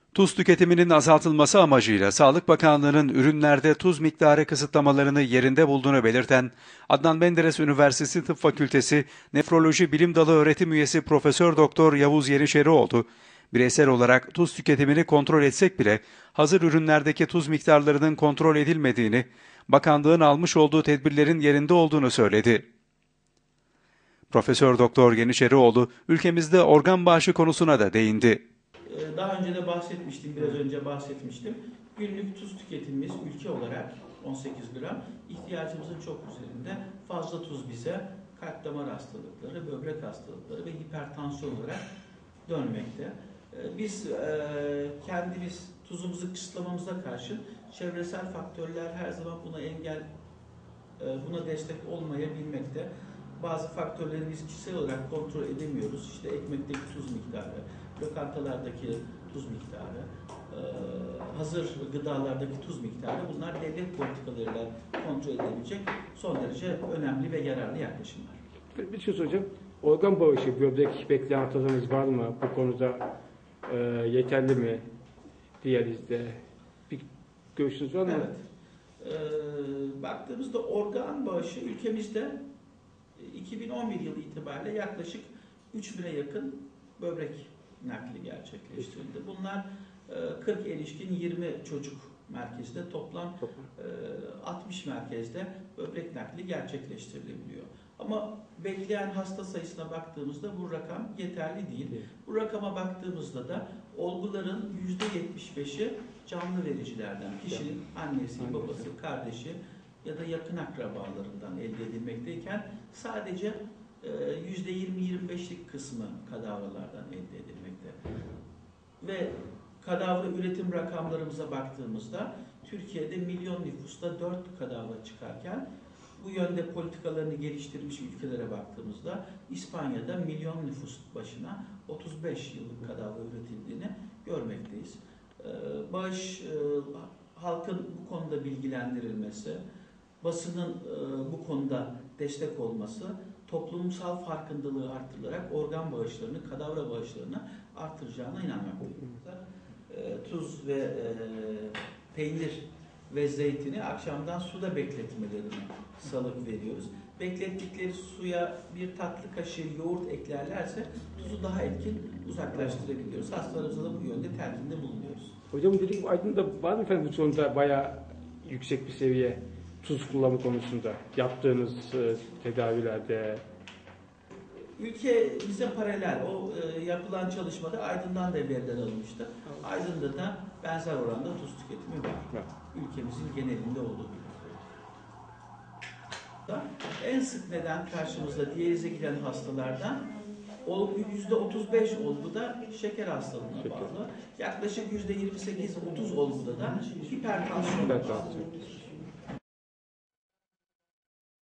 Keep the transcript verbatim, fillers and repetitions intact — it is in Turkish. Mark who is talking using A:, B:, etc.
A: Tuz tüketiminin azaltılması amacıyla Sağlık Bakanlığı'nın ürünlerde tuz miktarı kısıtlamalarını yerinde bulduğunu belirten Adnan Menderes Üniversitesi Tıp Fakültesi Nefroloji Bilim Dalı öğretim üyesi Profesör Doktor Yavuz Yeniçerioğlu, bireysel olarak tuz tüketimini kontrol etsek bile hazır ürünlerdeki tuz miktarlarının kontrol edilmediğini, bakanlığın almış olduğu tedbirlerin yerinde olduğunu söyledi. Profesör Doktor Yeniçerioğlu ülkemizde organ bağışı konusuna da değindi.
B: Daha önce de bahsetmiştim, biraz önce bahsetmiştim. Günlük tuz tüketimimiz ülke olarak on sekiz gram, ihtiyacımızın çok üzerinde. Fazla tuz bize kalp damar hastalıkları, böbrek hastalıkları ve hipertansiyon olarak dönmekte. Biz kendimiz tuzumuzu kısıtlamamıza karşın çevresel faktörler her zaman buna engel, buna destek olmayabilmekte. Bazı faktörleri biz kişisel olarak kontrol edemiyoruz. İşte ekmekteki tuz miktarı, lokantalardaki tuz miktarı, hazır gıdalardaki tuz miktarı, bunlar devlet politikalarıyla kontrol edilebilecek son derece önemli ve yararlı yaklaşımlar.
C: Bir şey soracağım. Organ bağışı, böbrek bekleyen hastalarımız var mı? Bu konuda e, yeterli mi? Diyalizde bir görüşünüz var mı?
B: Evet. Ee, baktığımızda organ bağışı ülkemizde iki bin on bir yılı itibariyle yaklaşık üç bine yakın böbrek nakli gerçekleştirildi. Bunlar kırk erişkin yirmi çocuk merkezde, toplam altmış merkezde böbrek nakli gerçekleştirilebiliyor. Ama bekleyen hasta sayısına baktığımızda bu rakam yeterli değil. Bu rakama baktığımızda da olguların yüzde yetmiş beşi canlı vericilerden, kişinin annesi, babası, kardeşi ya da yakın akrabalarından elde edilmekteyken sadece yüzde yirmi yirmi beşlik kısmı kadavralardan elde edilmekte. Ve kadavra üretim rakamlarımıza baktığımızda Türkiye'de milyon nüfusta dört kadavra çıkarken bu yönde politikalarını geliştirmiş ülkelere baktığımızda İspanya'da milyon nüfus başına otuz beş yıllık kadavra üretildiğini görmekteyiz. Bağış, halkın bu konuda bilgilendirilmesi, basının bu konuda destek olması, toplumsal farkındalığı artırılarak organ bağışlarını, kadavra bağışlarını artıracağına inanmaktayım. Tuz ve e, peynir ve zeytini akşamdan suda bekletmelerini salık veriyoruz. Beklettikleri suya bir tatlı kaşığı yoğurt eklerlerse tuzu daha etkin uzaklaştırabiliyoruz. Hastalarımıza da bu yönde telkinde bulunuyoruz.
C: Hocam dedik, Aydın'da var mı efendim bu konuda bayağı yüksek bir seviye tuz kullanımı konusunda yaptığınız e, tedavilerde?
B: Ülke bize paralel. O e, yapılan çalışmada Aydın'dan da veriden alınmıştı. Aydın'da da benzer oranda tuz tüketimi var. Evet. Ülkemizin genelinde olduğu gibi. En sık neden karşımızda diyalize giren hastalardan yüzde otuz beş olguda şeker hastalığına şeker. bağlı. Yaklaşık yüzde yirmi sekiz otuz olguda da hipertansiyon bağlı.